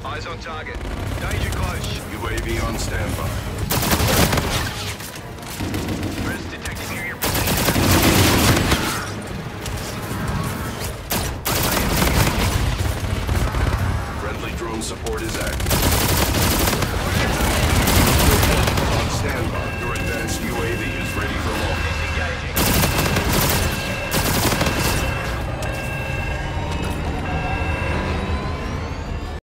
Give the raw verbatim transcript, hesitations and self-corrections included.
Eyes on target. Danger close. U A V on standby. Threats detected near your position. Friendly drone support is active. On standby.